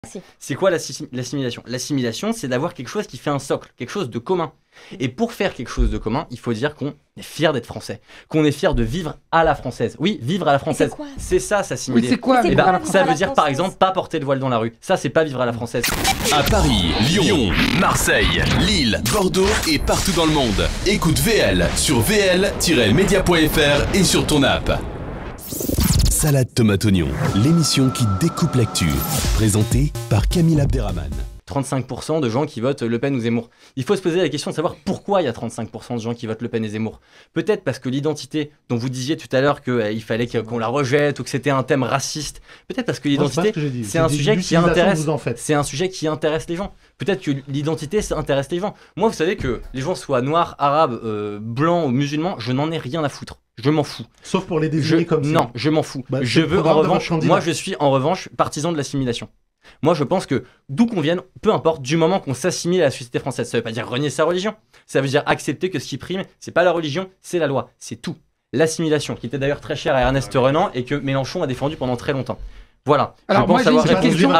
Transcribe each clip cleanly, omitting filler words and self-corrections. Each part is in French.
C'est quoi l'assimilation? L'assimilation, c'est d'avoir quelque chose qui fait un socle, quelque chose de commun. Et pour faire quelque chose de commun, il faut dire qu'on est fier d'être français, qu'on est fier de vivre à la française. Oui, vivre à la française. C'est ça, s'assimiler. Oui, c'est quoi Eh ben, ça veut dire par exemple pas porter le voile dans la rue. Ça, c'est pas vivre à la française. À Paris, Lyon, Marseille, Lille, Bordeaux et partout dans le monde. Écoute VL sur vl-media.fr et sur ton app. Salade tomate oignon, l'émission qui découpe l'actu. Présentée par Camille Abderrahmane. 35% de gens qui votent Le Pen ou Zemmour. Il faut se poser la question de savoir pourquoi il y a 35% de gens qui votent Le Pen et Zemmour. Peut-être parce que l'identité, dont vous disiez tout à l'heure qu'il fallait qu'on la rejette ou que c'était un thème raciste. Peut-être parce que l'identité, c'est un sujet qui intéresse. C'est un sujet qui intéresse les gens. Peut-être que l'identité, ça intéresse les gens. Moi, vous savez que les gens soient noirs, arabes, blancs ou musulmans, je n'en ai rien à foutre. Je m'en fous. Sauf pour les désigner comme ça. Non, je m'en fous. Je veux en revanche. Moi, je suis en revanche partisan de l'assimilation. Moi, je pense que d'où qu'on vienne, peu importe, du moment qu'on s'assimile à la société française, ça veut pas dire renier sa religion. Ça veut dire accepter que ce qui prime, c'est pas la religion, c'est la loi. C'est tout. L'assimilation, qui était d'ailleurs très chère à Ernest Renan et que Mélenchon a défendu pendant très longtemps. Voilà. Alors moi j'ai une question,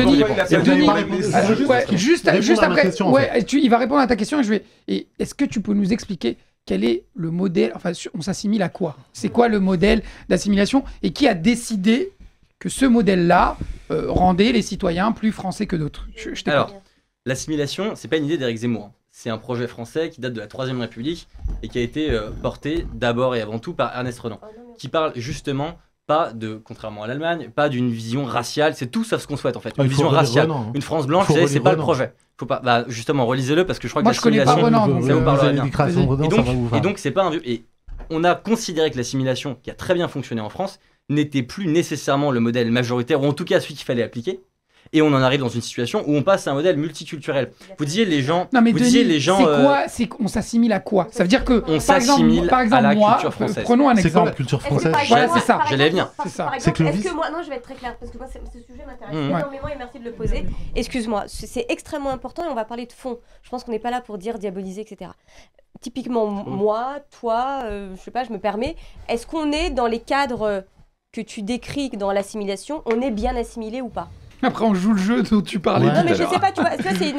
juste après, il va répondre à ta question et est-ce que tu peux nous expliquer quel est le modèle, enfin on s'assimile à quoi? C'est quoi le modèle d'assimilation et qui a décidé que ce modèle-là rendait les citoyens plus français que d'autres? Alors, l'assimilation, c'est pas une idée d'Éric Zemmour. C'est un projet français qui date de la Troisième République et qui a été porté d'abord et avant tout par Ernest Renan, qui parle justement pas de, contrairement à l'Allemagne, pas d'une vision raciale, c'est tout sauf ce qu'on souhaite en fait. Une vision raciale, une France blanche, c'est pas le projet. Faut pas, justement, relisez-le parce que je crois que l'assimilation, ça vous parlera bien. Et donc, c'est pas un vieux. Et on a considéré que l'assimilation, qui a très bien fonctionné en France, n'était plus nécessairement le modèle majoritaire, ou en tout cas celui qu'il fallait appliquer. Et on en arrive dans une situation où on passe à un modèle multiculturel. Vous disiez les gens. Non mais Denis, c'est quoi? C'est qu'on s'assimile à quoi? Ça veut dire que on s'assimile à la culture française. Prenons un exemple. C'est quoi la culture française? Voilà, c'est ça. J'allais venir. Par exemple, est-ce que moi, non, je vais être très claire parce que moi, ce sujet m'intéresse énormément et merci de le poser. Excuse-moi, c'est extrêmement important et on va parler de fond. Je pense qu'on n'est pas là pour dire diaboliser, etc. Typiquement, moi, toi, je sais pas, je me permets. Est-ce qu'on est dans les cadres que tu décris dans l'assimilation, on est bien assimilé ou pas? Après, on joue le jeu dont tu parlais. Non, mais je sais pas, tu vois,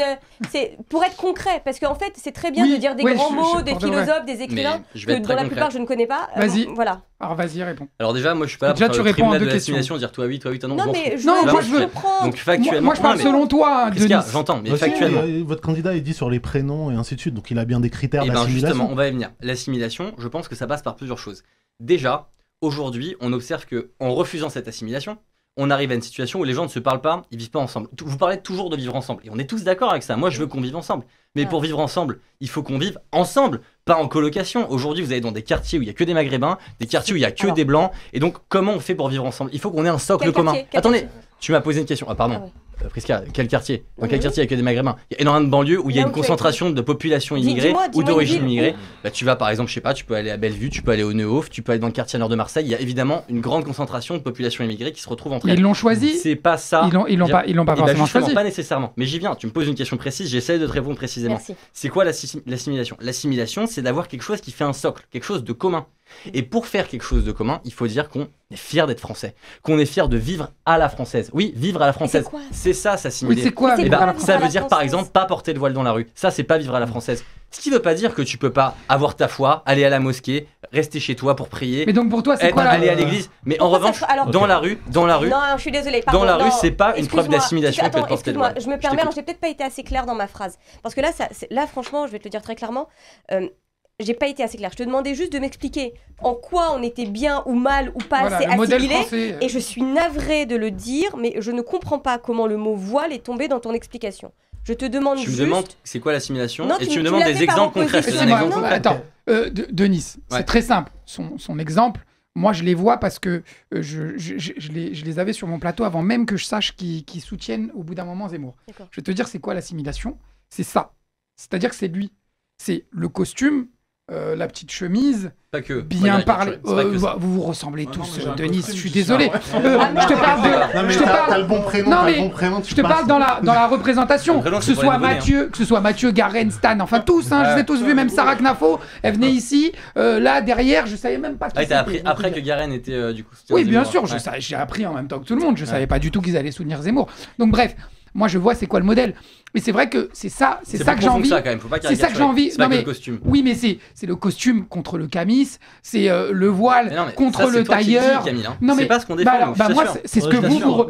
c'est pour être concret, parce qu'en fait, c'est très bien de dire des grands mots, des philosophes, des écrivains, que dans la plupart, je ne connais pas. Vas-y. Voilà. Alors, vas-y, réponds. Alors, déjà, moi, je suis pas là pour faire le tribunal de l'assimilation, dire toi oui, non. Non, mais moi, je veux comprendre. Donc, factuellement. Moi, je parle selon toi, Denis. J'entends, mais factuellement. Votre candidat est dit sur les prénoms et ainsi de suite, donc il a bien des critères d'assimilation. Justement, on va y venir. L'assimilation, je pense que ça passe par plusieurs choses. Déjà, aujourd'hui, on observe qu'en refusant cette assimilation, on arrive à une situation où les gens ne se parlent pas, ils vivent pas ensemble. Vous parlez toujours de vivre ensemble, et on est tous d'accord avec ça. Moi, je veux qu'on vive ensemble. Mais pour vivre ensemble, il faut qu'on vive ensemble, pas en colocation. Aujourd'hui, vous allez dans des quartiers où il y a que des Maghrébins, des quartiers où il y a que des Blancs. Et donc, comment on fait pour vivre ensemble? Il faut qu'on ait un socle commun. Attendez, tu m'as posé une question. Ah, pardon. Prisca, quel quartier? Dans quel quartier il y a que des Maghrébins? Il y a énormément de banlieues où il y a une concentration de population immigrée ou d'origine immigrée. Bah, tu vas par exemple, je sais pas, tu peux aller à Bellevue, tu peux aller au Neuhof, tu peux aller dans le quartier nord de Marseille. Il y a évidemment une grande concentration de population immigrée qui se retrouve entre elles. Ils l'ont choisi? C'est pas ça. Ils l'ont pas forcément choisi. Pas nécessairement. Mais j'y viens. Tu me poses une question précise, j'essaie de te répondre précisément. C'est quoi l'assimilation? L'assimilation, c'est d'avoir quelque chose qui fait un socle, quelque chose de commun. Et pour faire quelque chose de commun, il faut dire qu'on est fier d'être français, qu'on est fier de vivre à la française. Oui, vivre à la française. C'est ça, s'assimiler. Oui, c'est quoi? Ça veut dire par exemple pas porter le voile dans la rue. Ça, c'est pas vivre à la française. Ce qui veut pas dire que tu peux pas avoir ta foi, aller à la mosquée, rester chez toi pour prier. Mais donc pour toi, c'est quoi aller à l'église? Mais en revanche, dans la rue. Non, je suis désolée. Dans la rue, c'est pas une preuve d'assimilation. Attends, excuse-moi, je me permets, j'ai peut-être pas été assez claire dans ma phrase. Parce que là, franchement, je vais te le dire très clairement. J'ai pas été assez claire. Je te demandais juste de m'expliquer en quoi on était bien ou mal ou pas assez assimilé. Et je suis navrée de le dire, mais je ne comprends pas comment le mot voile est tombé dans ton explication. Je te demande juste... Tu me demandes c'est quoi l'assimilation et tu me demandes des exemples concrets. Attends, Denis, c'est très simple. Son exemple, moi je les vois parce que je les avais sur mon plateau avant même que je sache qu'ils soutiennent au bout d'un moment Zemmour. Je vais te dire c'est quoi l'assimilation? C'est ça. C'est-à-dire que c'est lui. C'est le costume la petite chemise. Pas que. Bien parler. Vous vous ressemblez tous, Denis. Je suis désolé. Je te parle de. Je te parle. T'as le bon prénom. Non mais je te parle dans la représentation. Que ce soit Mathieu, Garen, Stan, enfin tous. Je les ai tous vus. Même Sarah Knafo, elle venait ici. Là derrière, je savais même pas. T'as appris après que Garen était du coup. Oui, bien sûr. J'ai appris en même temps que tout le monde. Je savais pas du tout qu'ils allaient soutenir Zemmour. Donc bref. Moi, je vois c'est quoi le modèle. Mais c'est vrai que c'est ça que j'ai envie. C'est ça que j'ai envie. Non mais le costume. Oui, mais c'est le costume contre le camis, c'est le voile contre le tailleur. Non mais c'est pas ce qu'on défend. Moi, c'est ce que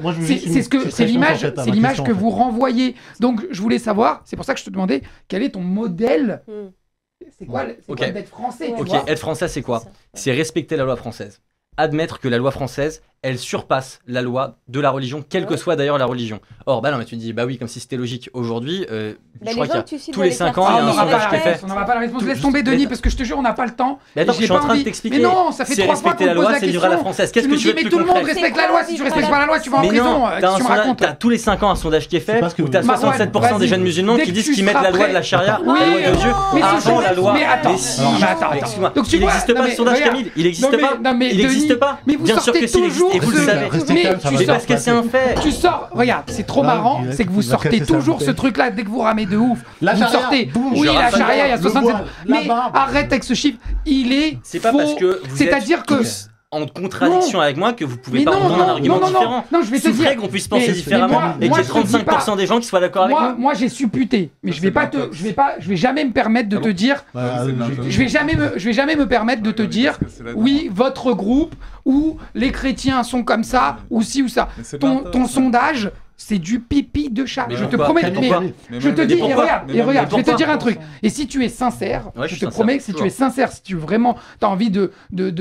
vous, c'est l'image que vous renvoyez. Donc, je voulais savoir. C'est pour ça que je te demandais quel est ton modèle. C'est quoi d'être français? Ok, être français, c'est quoi? C'est respecter la loi française. Admettre que la loi française, elle surpasse la loi de la religion, quelle que soit d'ailleurs la religion. Or, bah non, mais tu dis, bah oui, comme si c'était logique aujourd'hui, je crois qu'il y a tous les 5 ans, il y a un sondage qui est fait. On n'aura pas la réponse. Laisse tomber, Denis, parce que je te jure, on n'a pas le temps. Mais attends, je suis en train de t'expliquer. Mais non, ça fait 3 fois qu'on me pose la question. C'est vivre à la française. Qu'est-ce que tu veux plus mais tout le monde respecte la loi. Si tu respectes pas la loi, tu vas en prison. Tu me racontes. T'as tous les 5 ans un sondage qui est fait où t'as 67% des jeunes musulmans qui disent qu'ils mettent la loi de la charia, la loi de Dieu, avant la loi. Mais attends, excuse-moi. Il n'existe pas ce sondage, Camille. Il n'existe pas. Il n'existe pas. Bien sûr que s'il existe, et vous le savez. Mais parce que c'est un fait. Tu sors, regarde, c'est trop marrant, c'est que vous sortez toujours ce truc-là dès que vous ramez de ouf. Vous sortez, oui, la charia, il y a 67. Mais arrête avec ce chiffre, il est faux. C'est pas parce que vous êtes tous en contradiction avec moi que vous pouvez pas entendre un argument différent. Non, je vais te dire. C'est vrai qu'on puisse penser différemment et qu'il y ait 35% des gens qui soient d'accord avec moi. Moi, j'ai supputé, mais je vais jamais me permettre de te dire. Je vais jamais me permettre de te dire. Oui, votre groupe ou les chrétiens sont comme ça ou ci ou ça. Ton sondage. C'est du pipi de chat. Je te promets. Je te dis, et regarde, je vais te dire un truc. Et si tu es sincère, je te promets que si tu es sincère, si tu vraiment t'as envie de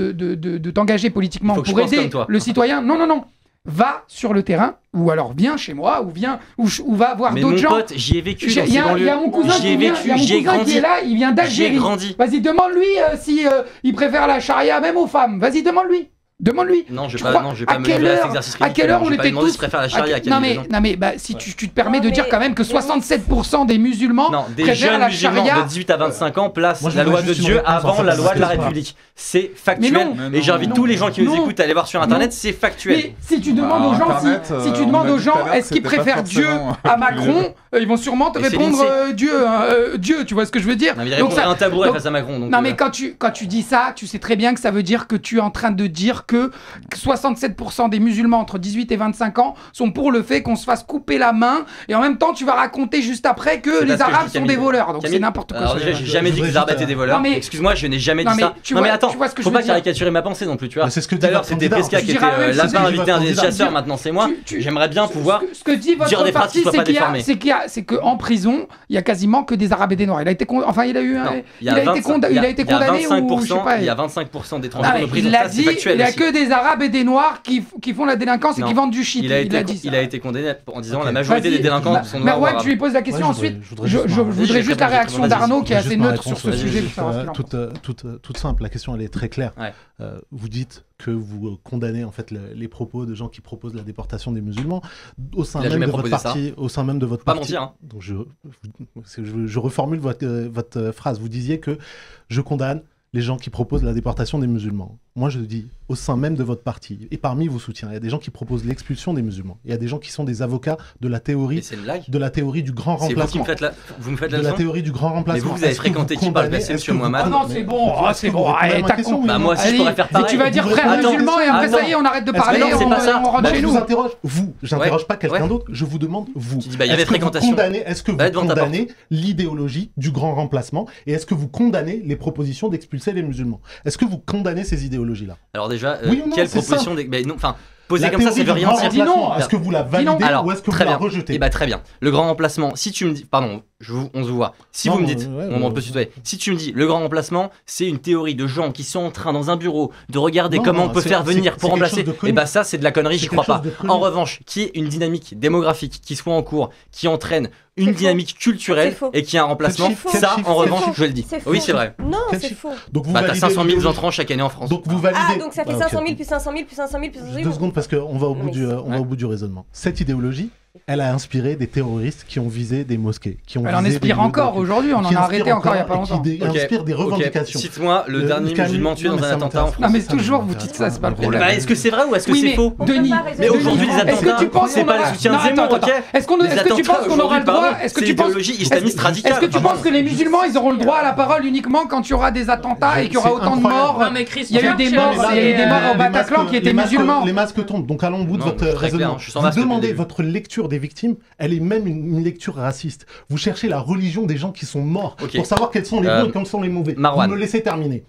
t'engager politiquement pour aider le citoyen, non. Va sur le terrain, ou alors viens chez moi, ou va voir d'autres gens. Mais mon pote, j'y ai vécu dans ces banlieues. Il y a mon cousin qui est là, il vient d'Algérie. Vas-y, demande-lui si il préfère la charia même aux femmes. Vas-y, demande-lui. Demande-lui. Non, je vais pas me lever à cet exercice ridicule. À quelle heure on était tous. Je préfère la charia. Non mais si tu te permets de dire quand même que 67% des musulmans préfèrent la charia. Des jeunes musulmans de 18 à 25 ans placent la loi de Dieu avant la loi de la République. C'est factuel. Et j'invite tous les gens qui nous écoutent à aller voir sur internet, c'est factuel. Mais si tu demandes aux gens, si tu demandes aux gens, est-ce qu'ils préfèrent Dieu à Macron, ils vont sûrement te répondre Dieu. Tu vois ce que je veux dire? Il répondrait un tabouret face à Macron. Non mais quand tu dis ça, tu sais très bien que ça veut dire que tu es en train de dire que 67% des musulmans entre 18 et 25 ans sont pour le fait qu'on se fasse couper la main, et en même temps tu vas raconter juste après que les Arabes sont des voleurs. Donc c'est n'importe quoi. Alors déjà, j'ai jamais dit que les Arabes étaient des voleurs. Excuse-moi, je n'ai jamais dit ça. Non mais attends, faut pas caricaturer ma pensée non plus, tu vois. Tout à l'heure c'était Presca qui était là-bas invité un des chasseurs, maintenant c'est moi. J'aimerais bien pouvoir dire des phrases qui soient pas déformées. C'est qu'en prison, il y a quasiment que des Arabes et des Noirs. Il a été condamné ou je sais pas. Il y a 25% d'étrangers en prison. Il y a que des Arabes et des Noirs qui font la délinquance et qui vendent du shit. Il a été condamné en disant la majorité des délinquants sont noirs. Merwan, tu lui poses la question ensuite. Je voudrais juste la réaction d'Arnaud qui est assez neutre sur ce sujet. Toute simple, la question elle est très claire. Vous dites que vous condamnez en fait les propos de gens qui proposent la déportation des musulmans au sein même de votre parti. Au sein même de votre parti. Pas mentir. Donc je reformule votre phrase. Vous disiez que je condamne les gens qui proposent la déportation des musulmans. Moi, je dis, au sein même de votre parti, et parmi vos soutiens, il y a des gens qui proposent l'expulsion des musulmans. Il y a des gens qui sont des avocats de la théorie du grand remplacement. Vous me faites la leçon. De la théorie du grand remplacement. Mais vous avez fréquenté qui par le passé, monsieur Mohamed? Oh non, c'est bon. Bah moi aussi, je pourrais faire pareil. Et tu vas dire frère musulman, et après ça y est, on arrête de parler, on rentre chez nous. J'interroge pas quelqu'un d'autre, je vous demande, vous. Il y avait fréquentation. Est-ce que vous condamnez l'idéologie du grand remplacement, et est-ce que vous condamnez les propositions d'expulser les musulmans? Est-ce que vous condamnez ces idéologies-là? Alors déjà, quelle proposition posé comme ça veut rien dire. Dis non. Est-ce que vous la validez ou est-ce que vous la rejetez? Eh bah très bien. Le grand remplacement, si tu me dis... Pardon, on se voit. Si vous me dites... on peut se tutoyer. Si tu me dis, le grand remplacement, c'est une théorie de gens qui sont en train, dans un bureau, de regarder comment on peut faire venir pour remplacer... Et bah ça, c'est de la connerie, j'y crois pas. En revanche, qui est une dynamique démographique qui soit en cours, qui entraîne une dynamique culturelle et qui a un remplacement, ça, en revanche, je le dis. Oui, c'est vrai. Non, c'est faux. Donc vous t'as 500 000 entrants chaque année en France. Donc vous validez... Ah, donc ça fait 500 000, plus 500 000, plus 500 000, plus 500 000. 2 secondes, parce qu'on va au bout du raisonnement. Cette idéologie, Elle a inspiré des terroristes qui ont visé des mosquées. Elle en inspire encore aujourd'hui, on en a arrêté encore il n'y a pas longtemps. Qui inspire des revendications. Cite-moi le dernier musulman tué dans un attentat en France. Non mais toujours vous dites ça, c'est pas le problème. Est-ce que c'est vrai ou est-ce que c'est faux Denis, mais aujourd'hui les attentats, c'est pas le soutien de Zemmour, ok? Est-ce que tu penses qu'on aura le droit? C'est l'idéologie islamiste radicale. Est-ce que tu penses que les musulmans ils auront le droit à la parole uniquement quand il y aura des attentats et qu'il y aura autant de morts? Il y a eu des morts au Bataclan qui étaient musulmans. Les masques tombent, donc allons au bout de votre raisonnement. Vous demandez votre lecture des victimes, elle est même une lecture raciste. Vous cherchez la religion des gens qui sont morts pour savoir quels sont les bons et quels sont les mauvais. Vous me laissez terminer.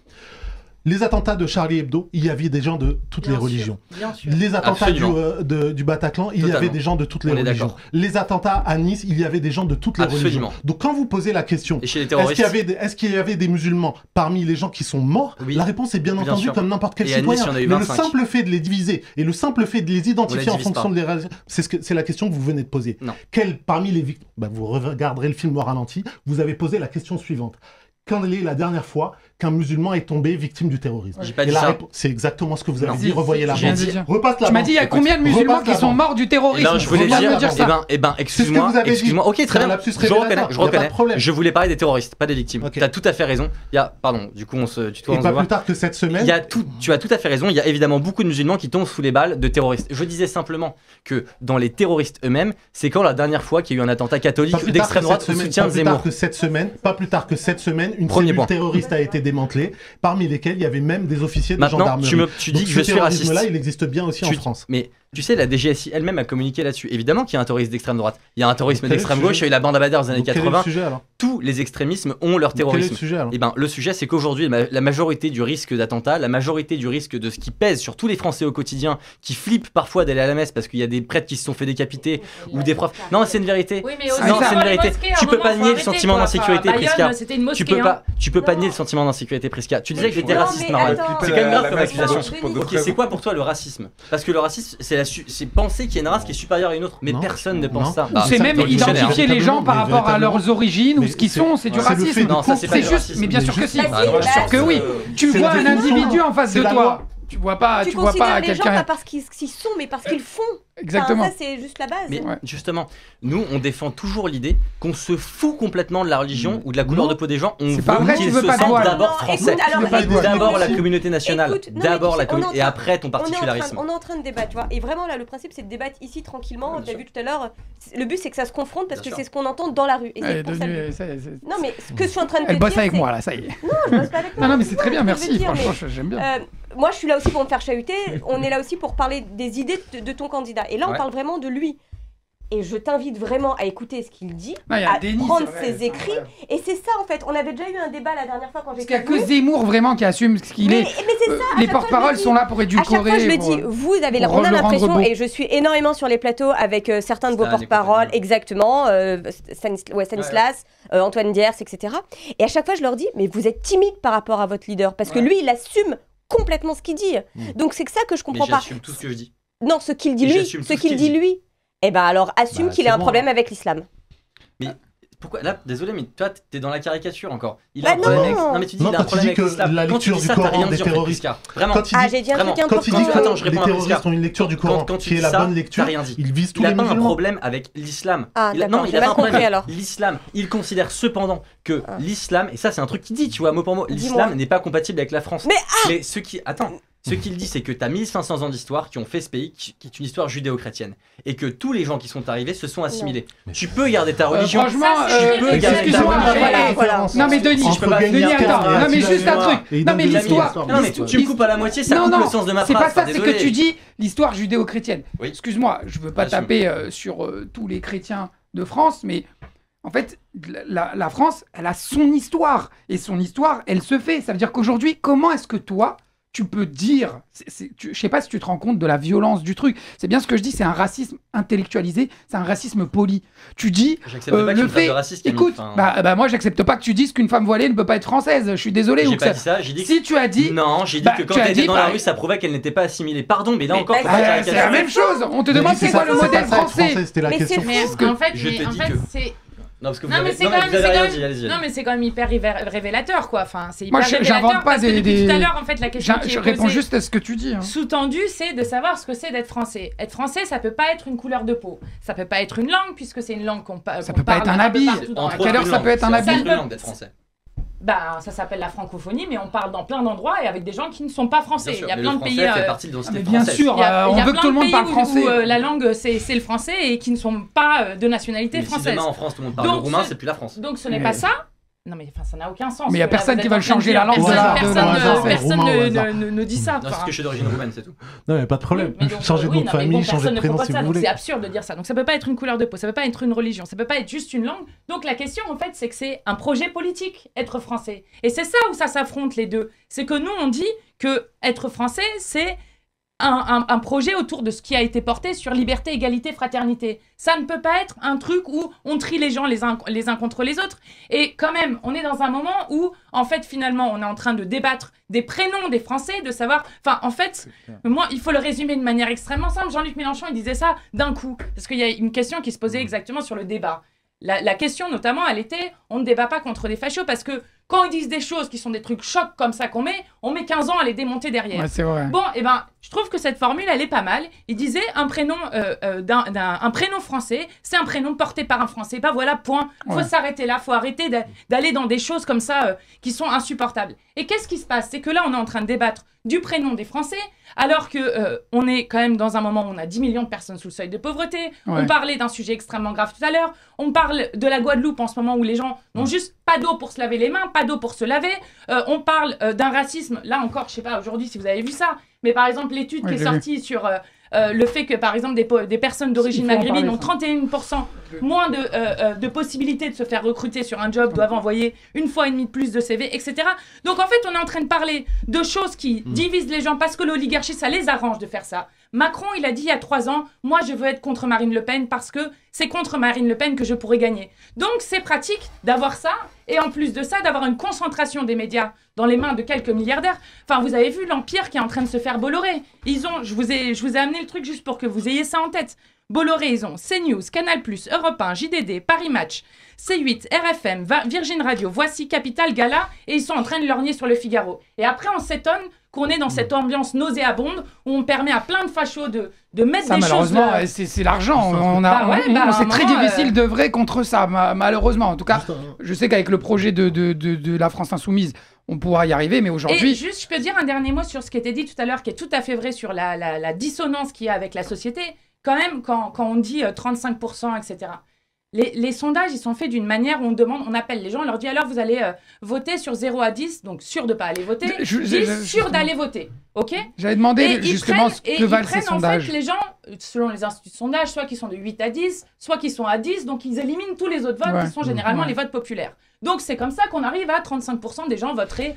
Les attentats de Charlie Hebdo, il y avait des gens de toutes les religions. Les attentats du Bataclan, il y avait des gens de toutes les religions. Les attentats à Nice, il y avait des gens de toutes les religions. Donc quand vous posez la question, est-ce qu'il y avait des musulmans parmi les gens qui sont morts? La réponse est bien entendu comme n'importe quel citoyen. Mais le simple fait de les diviser et le simple fait de les identifier en fonction des raisons, c'est la question que vous venez de poser. Quel parmi les victimes, vous regarderez le film au ralenti, vous avez posé la question suivante. Quand est la dernière fois qu'un musulman est tombé victime du terrorisme? J'ai pas dit ça. C'est exactement ce que vous avez dit. Revoyez la bande. Repasse la bande. Tu m'as dit il y a combien de musulmans qui sont morts du terrorisme? Je voulais dire ça. Excuse-moi. Ok, très bien. Je reconnais. Je voulais parler des terroristes, pas des victimes. Tu as tout à fait raison. Pardon, du coup on se tutoie. Et pas plus tard que cette semaine. Tu as tout à fait raison. Il y a évidemment beaucoup de musulmans qui tombent sous les balles de terroristes. Je disais simplement que dans les terroristes eux-mêmes, c'est quand la dernière fois qu'il y a eu un attentat catholique ou d'extrême droite au soutien de Zemmour? Pas plus tard que cette semaine, une cellule terroriste a été démantelée, parmi lesquels il y avait même des officiers de gendarmerie. Tu dis que je suis raciste. Là, il existe bien aussi en France. Mais tu sais, la DGSI elle-même a communiqué là-dessus. Évidemment qu'il y a un terrorisme d'extrême droite. Il y a un terrorisme d'extrême gauche. Il y a eu la bande à Badr des années 80. Tous les extrémismes ont leur terrorisme. Le sujet, c'est qu'aujourd'hui, la majorité du risque d'attentat, la majorité du risque de ce qui pèse sur tous les Français au quotidien, qui flippent parfois d'aller à la messe parce qu'il y a des prêtres qui se sont fait décapiter ou des profs. Non, c'est une vérité. Non, c'est une vérité. Tu peux pas nier le sentiment d'insécurité, Prisca. Tu peux pas nier le sentiment d'insécurité, Prisca. Tu disais que j'étais raciste, Marwan. C'est quand même grave comme accusation. Ok, c'est quoi pour toi le racisme? Parce que le racisme, c'est penser qu'il y a une race qui est supérieure à une autre, mais personne ne pense ça. C'est même identifier les gens par rapport à leurs origines ou ce qu'ils sont, c'est du racisme. Non, ça c'est pas du racisme. Mais bien sûr que si. Bien sûr que oui. Tu vois un individu en face de toi. Tu vois pas quelqu'un. Les gens pas parce qu'ils sont, mais parce qu'ils font. Exactement. Ça, c'est juste la base. Mais justement, nous, on défend toujours l'idée qu'on se fout complètement de la religion ou de la couleur de peau des gens. On veut qu'ils se sentent d'abord français. D'abord la communauté nationale. D'abord la communauté. Et après ton particularisme. On est en train de débattre, tu vois. Et vraiment, là, le principe, c'est de débattre ici tranquillement. Tu as vu tout à l'heure. Le but, c'est que ça se confronte parce que c'est ce qu'on entend dans la rue. Et c'est pour ça. Non, mais ce que je suis en train de te dire. Elle bosse avec moi, là, ça y est. Non, je bosse pas avec moi. Non, mais c'est très bien, merci. Franchement, j'aime bien. Moi, je suis là aussi pour me faire chahuter. On est là aussi pour parler des idées de ton candidat. Et là, on parle vraiment de lui. Et je t'invite vraiment à écouter ce qu'il dit, à prendre ses écrits. Et c'est ça, en fait. On avait déjà eu un débat la dernière fois quand j'étais venue. Parce qu'il n'y a que Zemmour vraiment qui assume ce qu'il est. Mais c'est ça. Les porte-paroles sont là pour édoucorer. À chaque fois, je le dis. Vous avez, on a l'impression, et je suis énormément sur les plateaux avec certains de vos porte-paroles, exactement, Stanislas, Antoine Diers, etc. Et à chaque fois, je leur dis, mais vous êtes timide par rapport à votre leader, parce que lui, il assume complètement ce qu'il dit. Donc c'est que ça que je comprends pas. J'assume tout ce que je dis. Non, ce qu'il dit lui, eh ben alors assume qu'il a un problème avec l'islam. Mais pourquoi là, désolé, mais toi t'es dans la caricature encore. Il a un problème avec... Non mais tu dis il a un problème avec l'islam. La lecture du Coran des terroristes. Vraiment. J'ai dit un truc important. Quand il dit que les terroristes ont une lecture du Coran qui est la bonne lecture, il vise tous les musulmans. Il n'a pas un problème avec l'islam. Non, il a pas un problème avec l'islam. Il considère cependant que l'islam, et ça c'est un truc qu'il dit, tu vois, mot pour mot, l'islam n'est pas compatible avec la France. Mais ce qui... Attends. Ce qu'il dit, c'est que tu as 1500 ans d'histoire qui ont fait ce pays, qui est une histoire judéo-chrétienne. Et que tous les gens qui sont arrivés se sont assimilés. Tu peux garder ta religion. Franchement, excuse-moi. Non, mais Denis, attends. Non, mais juste un truc. Non, mais l'histoire. Non, mais tu me coupes à la moitié, ça coupe le sens de ma phrase. C'est pas ça, c'est que tu dis l'histoire judéo-chrétienne. Excuse-moi, je veux pas taper sur tous les chrétiens de France, mais. En fait, la France, elle a son histoire. Et son histoire, elle se fait. Ça veut dire qu'aujourd'hui, comment est-ce que toi, tu peux dire, je sais pas si tu te rends compte de la violence du truc. C'est bien ce que je dis, c'est un racisme intellectualisé, c'est un racisme poli. Tu dis le fait, raciste, écoute, moi j'accepte pas que tu dises qu'une femme voilée ne peut pas être française. Je suis désolé. J'ai pas dit ça. J'ai dit si tu as dit, non, j'ai dit que quand elle était dans la rue, ça prouvait qu'elle n'était pas assimilée. Pardon, mais là encore, c'est la même chose. On te demande c'est quoi le modèle français. C'était la question. En fait, c'est Non, parce que vous Non, avez mais c'est quand même- vous avez c'est rien quand dit, allez-y. Non, mais c'est quand même hyper révélateur, quoi. Enfin, c'est Moi, hyper j'invente révélateur pas parce que depuis des- tout à l'heure, en fait, la question qui Je est réponds posée, juste à ce que tu dis. Hein. sous-tendu, c'est de savoir ce que c'est d'être français. Être français, ça peut pas être une couleur de peau. Ça peut pas être une langue, puisque c'est une langue qu'on parle. Ça peut pas être un habit. À quelle heure ça peut être un habit? C'est une langue d'être français. Bah, ça s'appelle la francophonie, mais on parle dans plein d'endroits et avec des gens qui ne sont pas français. Bien sûr, Il y a mais plein le de pays. français fait partie de l'identité bien française. sûr, Il y a on veut que plein tout le de monde pays parle où- français. où, la langue c'est le français et qui ne sont pas de nationalité Mais si française. demain en France tout le monde parle Donc, le roumain, ce- c'est plus la France. Donc ce n'est Mais- pas ça. Non mais enfin ça n'a aucun sens. Mais il y a ce que là, personne vous qui êtes va en le train de changer dire. la langue Personne, de la- personne, de la- personne roumain au ne- hasard. ne dit ça. Non, c'est enfin. parce que je suis d'origine roumaine, c'est tout. Non, mais pas de problème. Mais donc, Changer de nom de non, mais famille, bon, changer personne de ne prénom propose si ça, vous donc voulez. c'est absurde de dire ça. Donc ça peut pas être une couleur de peau, ça peut pas être une religion, ça peut pas être juste une langue. Donc la question en fait, c'est que c'est un projet politique être français. Et c'est ça où ça s'affronte les deux. C'est que nous on dit que être français, c'est un projet autour de ce qui a été porté sur liberté, égalité, fraternité. Ça ne peut pas être un truc où on trie les gens les uns contre les autres. Et quand même, on est dans un moment où, en fait, finalement, on est en train de débattre des prénoms des Français, de savoir... Enfin, en fait, moi, il faut le résumer de manière extrêmement simple. Jean-Luc Mélenchon, il disait ça d'un coup. Parce qu'il y a une question qui se posait exactement sur le débat. La question, notamment, elle était, on ne débat pas contre des fachos, parce que quand ils disent des choses qui sont des trucs chocs comme ça qu'on met, on met 15 ans à les démonter derrière. Ouais, c'est vrai. Bon, et ben, je trouve que cette formule, elle est pas mal. Il disait un prénom, un prénom français, c'est un prénom porté par un Français. Bah voilà, point. Faut Ouais. s'arrêter là, faut arrêter d'aller dans des choses comme ça qui sont insupportables. Et qu'est-ce qui se passe? C'est que là, on est en train de débattre du prénom des Français, alors que on est quand même dans un moment où on a 10 millions de personnes sous le seuil de pauvreté. Ouais. On parlait d'un sujet extrêmement grave tout à l'heure. On parle de la Guadeloupe en ce moment où les gens n'ont juste pas d'eau pour se laver les mains, pas d'eau pour se laver. On parle d'un racisme, là encore, je sais pas aujourd'hui si vous avez vu ça, mais par exemple l'étude Ouais, qui est j'ai sortie sur le fait que par exemple des personnes d'origine Il faut en maghrébine parler, ont 31% moins de possibilités de se faire recruter sur un job, doivent envoyer une fois et demie de plus de CV, etc. Donc en fait on est en train de parler de choses qui divisent les gens parce que l'oligarchie ça les arrange de faire ça. Macron il a dit il y a 3 ans, moi je veux être contre Marine Le Pen parce que c'est contre Marine Le Pen que je pourrais gagner. Donc c'est pratique d'avoir ça et en plus de ça d'avoir une concentration des médias dans les mains de quelques milliardaires. Enfin vous avez vu l'empire qui est en train de se faire Bolloré. Je vous ai amené le truc juste pour que vous ayez ça en tête. Bolloré, ils ont CNews, Canal+, Europe 1, JDD, Paris Match, C8, RFM, Virgin Radio, Voici, Capital, Gala, et ils sont en train de lorgner sur le Figaro. Et après, on s'étonne qu'on est dans cette ambiance nauséabonde où on permet à plein de fachos de mettre Ça, des choses... malheureusement, c'est l'argent. C'est très difficile d'œuvrer contre ça, malheureusement. En tout cas, je sais qu'avec le projet de la France Insoumise, on pourra y arriver, mais aujourd'hui... Et juste, je peux dire un dernier mot sur ce qui était dit tout à l'heure, qui est tout à fait vrai sur la dissonance qu'il y a avec la société. Quand même, quand on dit 35%, etc., les sondages, ils sont faits d'une manière où on appelle les gens, on leur dit alors vous allez voter sur 0 à 10, donc sûr de ne pas aller voter, 10 sûr d'aller voter, ok? J'avais demandé justement ce que valent ces sondages. En fait, les gens, selon les instituts de sondage, soit qui sont de 8 à 10, soit qui sont à 10, donc ils éliminent tous les autres votes qui sont généralement les votes populaires. Donc c'est comme ça qu'on arrive à 35% des gens voteraient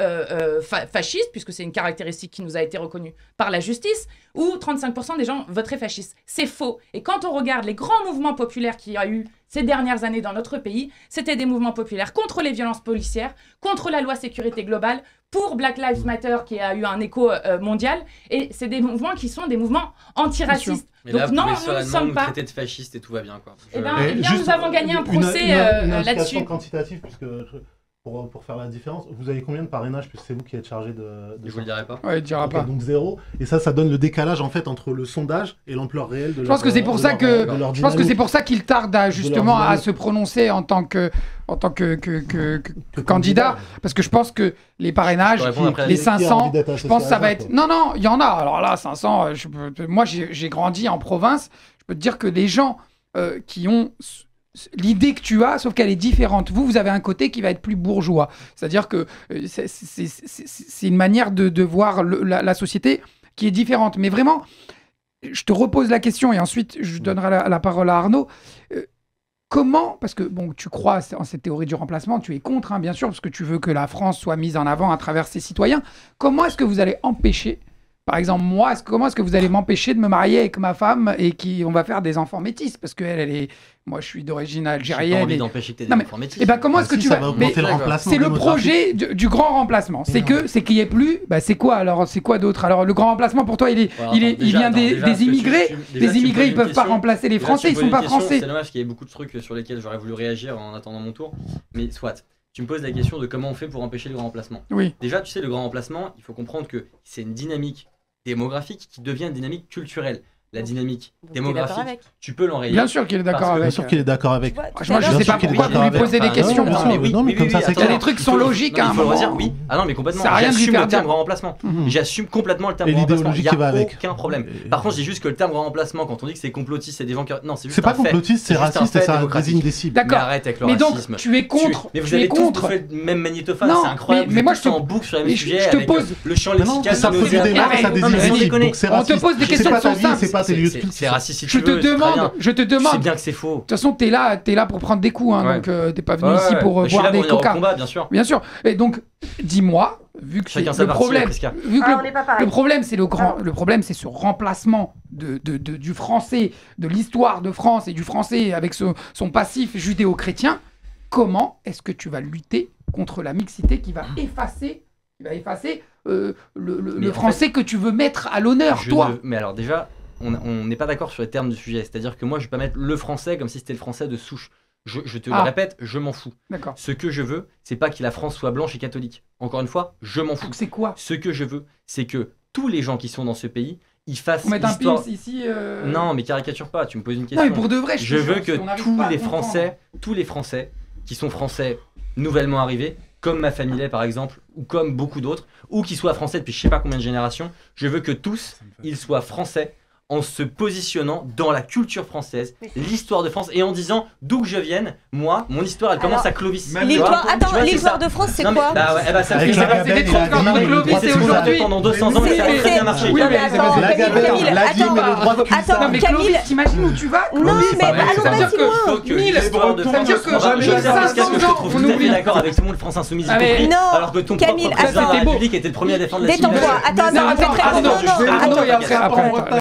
fascistes, puisque c'est une caractéristique qui nous a été reconnue par la justice, ou 35% des gens voteraient fascistes. C'est faux. Et quand on regarde les grands mouvements populaires qu'il y a eu ces dernières années dans notre pays, c'était des mouvements populaires contre les violences policières, contre la loi sécurité globale, pour Black Lives Matter qui a eu un écho mondial, et c'est des mouvements qui sont des mouvements antiracistes. Mais donc là, non, vous nous ne sommes pas... traiter de fasciste et tout va bien, quoi. Eh bien, nous avons gagné un procès là-dessus. Une quantitative, puisque pour faire la différence, vous avez combien de parrainages, puisque c'est vous qui êtes chargé de Je vous le dirai pas. Ouais, il dira pas. Donc 0. Et ça donne le décalage en fait entre le sondage et l'ampleur réelle de Je pense que c'est pour ça qu'il tarde justement à se prononcer en tant que candidat, parce que je pense que les parrainages, les 500, je pense que ça va être... Non, il y en a. Alors là, 500, moi j'ai grandi en province, je peux te dire que les gens qui ont l'idée que tu as, sauf qu'elle est différente. Vous avez un côté qui va être plus bourgeois. C'est-à-dire que c'est une manière de voir la société qui est différente. Mais vraiment, je te repose la question et ensuite je donnerai la parole à Arnaud. Comment, parce que bon, tu crois en cette théorie du remplacement, tu es contre, hein, bien sûr, parce que tu veux que la France soit mise en avant à travers ses citoyens. Comment est-ce que vous allez empêcher Par exemple, moi, comment est-ce que vous allez m'empêcher de me marier avec ma femme et on va faire des enfants métis? Parce qu'elle, elle est... Moi, je suis d'origine algérienne. J'ai pas envie d'empêcher que tu aies des enfants métis. Et ben, comment est-ce que tu vas... C'est le projet du grand remplacement. C'est qu'il n'y ait plus... c'est quoi alors? C'est quoi d'autre? Alors, le grand remplacement, pour toi, il vient des immigrés. Les immigrés, ils ne peuvent pas remplacer les Français. Ils ne sont pas français. C'est dommage qu'il y ait beaucoup de trucs sur lesquels j'aurais voulu réagir en attendant mon tour. Mais soit... Tu me poses la question de comment on fait pour empêcher le grand remplacement. Oui. Déjà, tu sais, le grand remplacement, il faut comprendre que c'est une dynamique démographique qui devient une dynamique culturelle. La dynamique démographique, tu peux l'enrayer. Bien sûr qu'il est d'accord avec. Bien sûr qu'il est d'accord avec. Moi, je sais pas pourquoi vous lui posez des questions. Non, mais comme ça, c'est clair. Il y a des trucs qui sont logiques. Il faut le dire, oui. Ah non, mais complètement. J'assume le terme grand remplacement. J'assume complètement le terme grand remplacement. Il n'y a aucun problème. Par contre, je dis juste que le terme grand remplacement, quand on dit que c'est complotiste, c'est des gens qui. Non, c'est juste. C'est pas complotiste, c'est raciste et ça désigne des cibles. D'accord. Arrête avec le racisme. Mais donc, tu es contre. Mais vous avez tous fait le même magnétophone, c'est incroyable. Mais moi, je te en boucle sur les mêmes sujets avec le champ lexical. Ça produit des marques, ça désigne des cibles. Donc c'est raciste. On te pose des questions qui sont simples. C'est pas tes lieux de culte. C'est raciste si tu veux. Je te demande. C'est bien que c'est faux. De toute façon, t'es là pour prendre des coups, donc t'es pas venu ici pour boire des coca. Bien sûr. Et donc, dis-moi, vu que le problème, le problème, c'est le problème, c'est ce remplacement du français, de l'histoire de France et du français avec son passif judéo-chrétien. Comment est-ce que tu vas lutter contre la mixité qui va effacer le français que tu veux mettre à l'honneur, toi? Mais alors déjà. On n'est pas d'accord sur les termes du sujet. C'est-à-dire que moi, je ne vais pas mettre le français comme si c'était le français de souche. Je te le répète, je m'en fous. D'accord. Ce que je veux, c'est pas que la France soit blanche et catholique. Encore une fois, je m'en fous. Donc c'est quoi? Ce que je veux, c'est que tous les gens qui sont dans ce pays, ils fassent l'histoire... On met un pins ici Non, mais caricature pas, tu me poses une question. Non, mais pour de vrai, je veux que tous les Français qui sont français nouvellement arrivés, comme ma famille l'est par exemple, ou comme beaucoup d'autres, ou qui soient français depuis je sais pas combien de générations, je veux que tous, ils soient français en se positionnant dans la culture française, l'histoire de France, et en disant d'où que je vienne, moi, mon histoire, elle commence à Clovis. L'histoire de France, c'est quoi? Ça fait des trucs quand Clovis et aujourd'hui. Pendant 200 ans, ça a très bien marché. Oui, mais attends, Camille, t'imagines où tu vas? Non, mais allons pas si loin. L'histoire de France, je trouve tout à fait d'accord avec tout le monde, France Insoumise y compris, alors que ton propre président de la République était le premier à défendre la civilisation. Détends-toi, attends,